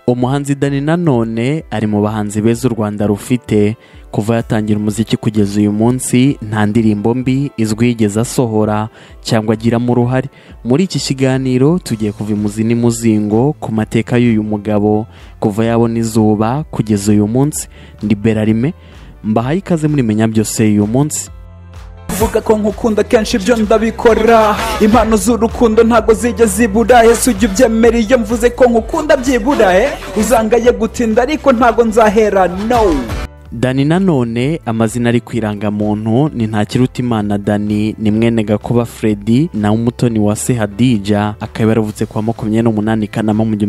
Umuhanzi Dany Nanone ari mu bahanzi beza u Rwanda rufite. Kuva yatangira umuziki kugeza uyu munsi nta ndirimbo mbi izwi yigeze asohora cyangwa agiramo uruhare. Muri iki kiganiro tugiye kuva imuzi n'imuzingo ku mateka y'uyu mugabo kuva yabona izuba kugeza uyu munsi. Ndi Berarime, mbahaye ikaze muri Menya Byose uyu munsi. Vuga ko nkukunda kenshi ibyo ndabikora, impano z'urukundo ntago zijya zibura. Ese ujya ubyemera iyo mvuze ko nkukunda byibura? Uzangaye gutinda ariko ntago nzahera, no. Dany Nanone amazina ari kwirangamuntu ni Ntakirutimana Dany, ni mwene Gakuba Freddy na umutoni wa se Hadija. Akaba yaravutse kwa 28 Kanama mu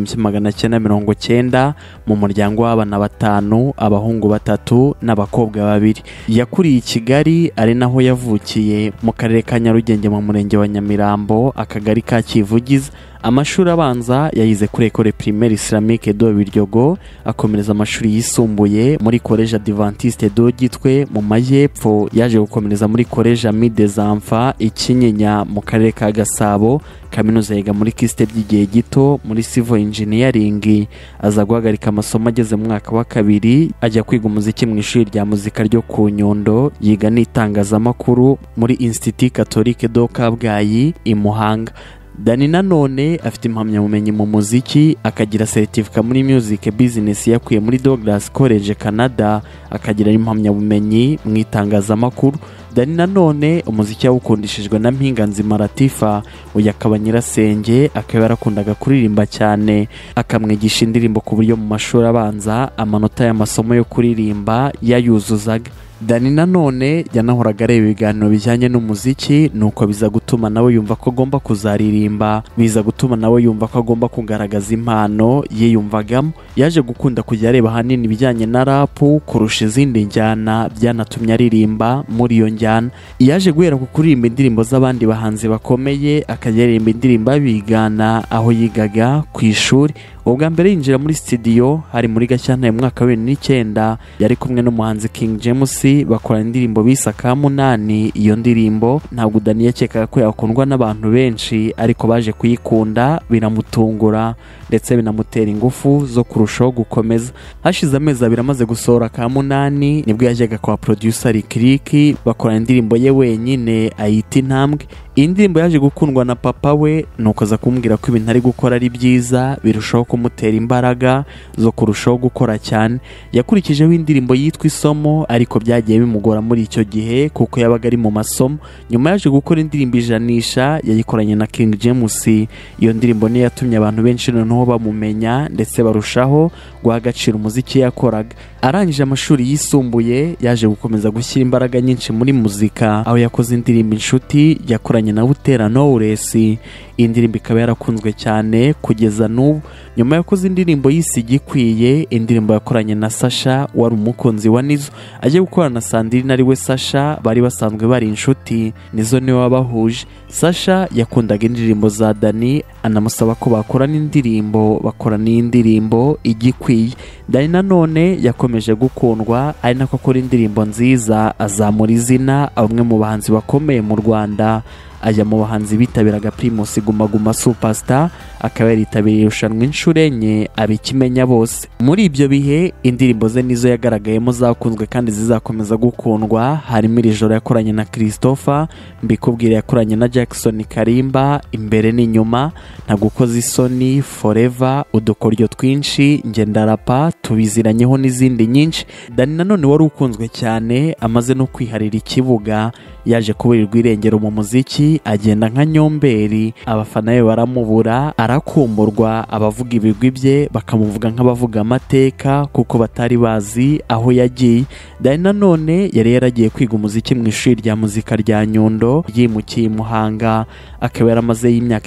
1990 mu muryango w'abana 5, abahungu 3 n'abakobwa 2. Yakuriye i Kigali ari naho yavukiye mu karere ka Nyarugenge mu murenge wa Nyamirambo, akagari ka Kivugiza. Amashuri abanza yayize kuri Ecole Primaire Islamique de Biryogo, akomereza amashuri yisumbuye muri Collège Adventiste de Gitwe mu Majyepfo. Yaje gukomereza muri Collège Ami des Enfants i Kinyinya mu karere ka Gasabo. Kaminuza yiga muri Kiste by'igihe gito muri Civil Engineering. Aza guhagarika amasomo ageze mu mwaka wa 2 ajya kwiga umuziki mu ishuri rya muzika ryo ku Nyundo. Yiga n'itangazamakuru muri Institut Catholique de Kabgayi i Muhanga. Dany Nanone afite impamyabumenyi mu muziki, akagira certificate muri music business yakuye muri Douglas College Canada, akagira impamyabumenyi mu itangazamakuru. Dany Nanone umuziki yawukundishijwe na Mpinganzima Latifa, uyu akaba nyirasenge. Akaba yarakundaga kuririmba cyane, akamwigisha indirimbo ku buryo mu mashuri abanza amanota y'amasomo yo kuririmba yayuzuzaga. Dany Nanone yanahoraga areba ibiganiro bijyanye n'umuziki, nuko biza gutuma nawe yumva ko agomba kuzaririmba, biza gutuma nawe yumva ko agomba kugaragaza impano yiyumvagamo. Yaje gukunda kujya areba hanini ibijyanye na rap kurusha izindi njyana, byanatumye aririmba muri iyo njyana. Yaje guhera ku kuririmba indirimbo z'abandi bahanzi bakomeye, akajya aririmba indirimbo abigana aho yigaga ku ishuri. Ubwa mbere yinjira muri studio hari muri Gashyantare mu mwaka wa 2009, yari kumwe n'umuhanzi King James, bakora indirimbo bisa Kamunani. Iyo ndirimbo ntabwo Dany yakekaga ko yakundwa n'abantu benshi, ariko baje kuyikunda biramutungura ndetse binamutera ingufu zo kurushaho gukomeza. Hashize amezi 2 amaze gusohora Kamunani nibwo yajyaga kwa producer Lick bakora indirimbo ye wenyine ayita Intambwe. Indirimbo yaje gukundwa na papa we, nuko aza kumbwira ko ibintu ari gukora ari byiza, birushaho kumutera imbaraga zo kurushaho gukora cyane. Yakurikijeho indirimbo yitwa Isomo, ariko byagiye bimugora muri icyo gihe kuko yabaga ari mu masomo. Nyuma yaje gukora indirimbo Ijanisha yayikoranye na King James. Iyo ndirimbo niyo yatumye abantu benshi noneho bamumenya ndetse barushaho guha agaciro umuziki yakoraga. Arangije amashuri yisumbuye yaje gukomeza gushyira imbaraga nyinshi muri muzika, aho yakoze indirimbo Inshuti yakoranye na Butera Knowless. Indirimbo ikaba yarakunzwe cyane kugeza n'ubu. Nyuma yakoze indirimbo yise Igikwiye, indirimbo yakoranye na Sasha wari umukunzi wa Nizo. Aje gukorana na Sandrine ari we Sasha, bari basanzwe bari inshuti. Nizo niwe wabahuje. Sasha yakundaga indirimbo za Dany, anamusaba ko bakorana indirimbo, bakorana indirimbo Igikwiye. Dany Nanone yakomeje gukundwa, ari nako akora indirimbo nziza, azamura izina bamwe mu bahanzi bakomeye mu Rwanda. Ajya mu bahanzi bitabiraga Primus Guma Guma Superstar, akaba yaritabiriye irushanwa inshuro enye abikimenya bose. Muri ibyo bihe indirimbo ze nizo yagaragayemo zakunzwe kandi zizakomeza gukundwa, harimo Iri Joro yakoranye na Christopher, Mbikubwire yakoranye na Jackson Karimba, Imbere n'inyuma, Ntagukoze isoni, Forever, Udukoryo twinshi, Nge ndarapa, Tubiziranyeho n'izindi nyinshi. Dany Nanone wari ukunzwe cyane, amaze no kwiharira ikibuga, yaje kuburirwa irengero mu muziki, agenda nka Nyomberi. Abafana be baramubura, arakumburwa, abavuga ibigwi bye bakamuvuga nk'abavuga amateka kuko batari bazi aho yagiye. Dany Nanone yari yaragiye kwiga umuziki mu ishuri rya muzika rya Nyundo, yimukiye Muhanga. Akaba yaramaze y'imyaka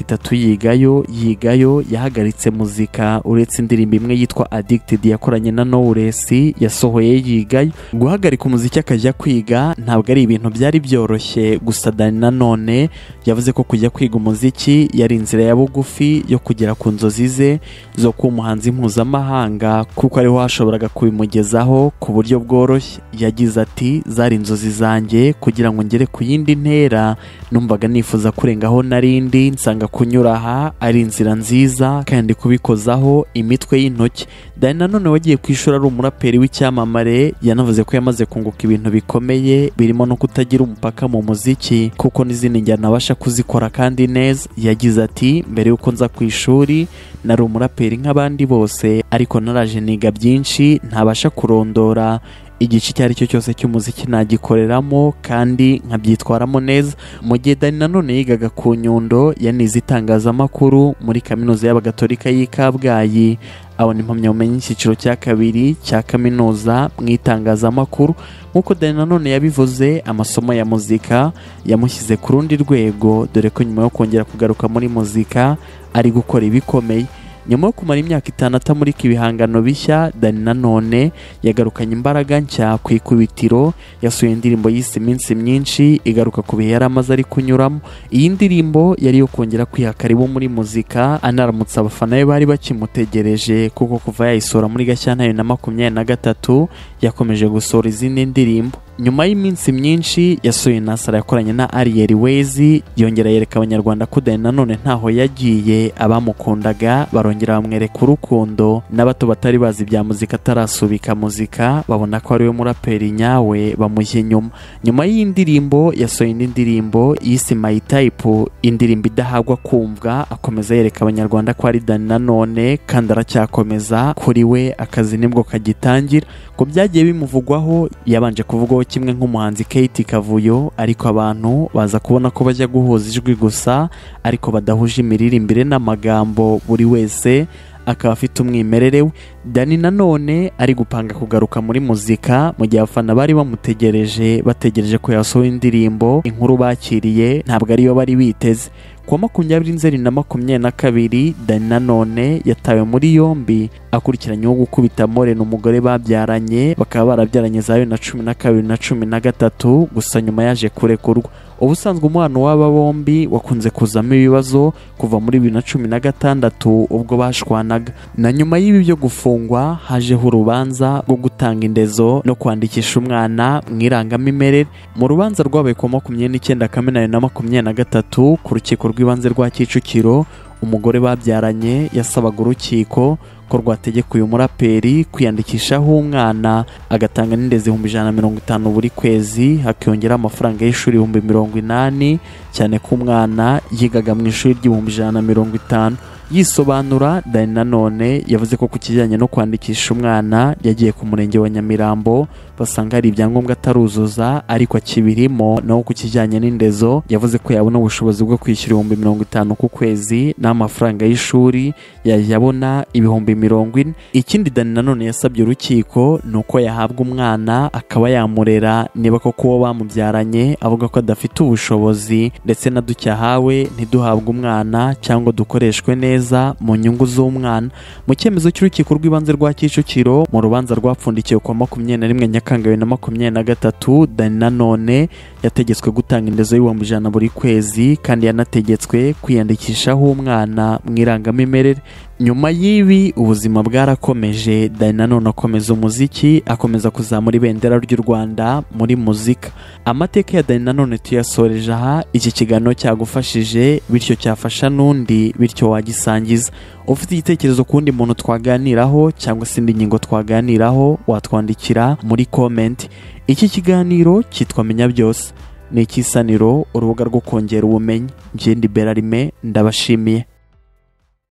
3 yigayo. Yahagaritse muzika uretse indirimbo imwe yitwa Addicted yakoranye na Knowless yasohoye yigayo. Guhagarika umuziki akajya kwiga ntabwo ari ibintu byari byoroshye. byoroshye. Gusa Dani Nanone yavuze ko kujya kwiga umuziki yari inzira ya bugufi yo kugera ku nzozi ze zo kuba umuhanzi mpuzamahanga, kuko ariho hashoboraga kubimugezaho ku buryo bworoshye. Yagize ati zari inzozi zanjye kugira ngo ngere ku yindi ntera, numvaga nifuza kurengaho narindi, nsanga kunyura aha ari inzira nziza kandi kubikozaho imitwe y'intoki. Dani Nanone wagiye ku ishuri ari umuraperi w'icyamamare yanavuze ko yamaze kunguka ibintu bikomeye birimo no kutagira umupaka mu muziki, kuko n'izindi njyana abasha kuzikora kandi neza. Yagize ati mbere yuko nza ku ishuri nari umuraperi nk'abandi bose, ariko naraje niga byinshi ntabasha kurondora. Igice icyo ari cyo cyose cy'umuziki nagikoreramo kandi nkabyitwaramo neza. Mu gihe Dani Nanone yigaga ku Nyundo, yanize itangazamakuru muri kaminuza y'Abagatolika y'i Kabgayi, abona impamyabumenyi y'icyiciro cya kabiri cya kaminuza mu itangazamakuru. Nk'uko Dani Nanone yabivuze, amasomo ya muzika yamushyize ku rundi rwego, dore ko nyuma yo kongera kugaruka muri muzika ari gukora ibikomeye. Nyuma yo kumara imyaka 5 atamurika ibihangano bishya, Dani Nanone yagarukanye imbaraga nshya ku ikubitiro. Yasuye indirimbo yise Iminsi Myinshi igaruka ku bihe yari amaze ari kunyuramo. Iyi ndirimbo yari yo kongera kwiha karibu muri muzika, anaramutsa abafana be bari bakimutegereje, kuko kuva yayisohora muri Gashyantare 2023 yakomeje gusohora izindi ndirimbo. Nyuma y'iminsi myinshi yasohoye Nasara yakoranye na Ariel Wezi, yongera yereka abanyarwanda ko Dani Nanone ntaho yagiye, abamukundaga barongera bamwereka urukundo, n'abato batari bazi bya muzika atarasubika muzika babona ko ari we muraperi nyawe bamujye nyuma. Nyuma y'indirimbo yasohoye indi ndirimbo yise My Type, indirimbo idahagwa kumvwa, akomeza yereka abanyarwanda ko ari Dani Nanone kandi aracyakomeza. Kuri we akazi nibwo kagitangira. Ko byagiye bimuvugwaho, yabanje kuvugwaho kimwe nk'umuhanzi Kate Kavuyo, ariko abantu baza kubona ko bajya guhuza ijwi gusa ariko badahuje imiririmbire n'amagambo, buri wese akaba afite umwimerere we. Dani Nanone ari gupanga kugaruka muri muzika mu gihe abafana bari bategereje ko yasohoye indirimbo. Inkuru bakiriye ntabwo ariyo bari biteze. Kuwa 2022 Dani Nanone yatawe muri yombi akurikiranyweho gukubita Morena umugore babyaranye, bakaba barabyaranye za 2012 na 2013, gusa nyuma yaje kurekurwa. Ubusanzwe umubano w'aba bombi wakunze kuzamo ibibazo kuva muri 2016 ubwo bashwanaga, na nyuma y'ibi byo gufungwa hajeho urubanza rwo gutanga indezo no kwandikisha umwana mu irangamimerere. Mu rubanza rwabaye ku 29 Kamena 2023 ku rukiko rw'ibanze rwa Kicukiro, umugore babyaranye yasabaga urukiko ko rwategeka uyu muraperi kwiyandikishaho umwana, agatanga n'indezi 150 buri kwezi, hakiyongera amafaranga y'ishuri 80, cyane ko umwana yigaga mu ishuri ry'150. Yisobanura, Dani Nanone yavuze ko ku kijyanye no kwandikisha umwana yagiye ku murenge wa Nyamirambo, basanga hari ibyangombwa ataruzuza ariko akibirimo. Naho ku kijyanye n'indezo yavuze ko yabona ubushobozi bwo kwishyura 50 ku kwezi, n'amafaranga y'ishuri yabona 40. Ikindi Dani Nanone yasabye urukiko nuko yahabwa umwana akaba yamurera, niba koko uwo bamubyaranye avuga ko adafite ubushobozi, ndetse na ducyahawe ntiduhabwe umwana cyangwa dukoreshwe neza mu nyungu z'umwana. Mu cyemezo cy'urukiko rw'ibanze rwa Kicukiro mu rubanza rwapfundikiwe kwa 21 Nyakanga 2023, Dani Nanone yategetswe gutanga indezo y'100 buri kwezi, kandi yanategetswe kwiyandikishaho umwana mu irangamimerere. Nyuma y'ibi ubuzima bwarakomeje. Dani Nanone akomeza umuziki, akomeza kuzamura ibendera ry'u Rwanda muri muzika. Amateka ya Dani Nanone tuyasoreje aha. Iki kiganiro cyagufashije, bityo cyafasha n'undi, bityo wagisangiza. Ufite igitekerezo kundi muntu twaganiraho cyangwa se indi ngingo twaganiraho, watwandikira muri comment. Iki kiganiro cyitwa Menya Byose, ni ikisaniro, urubuga rwo kongera ubumenyi. Njye ndi Berarime, ndabashimiye.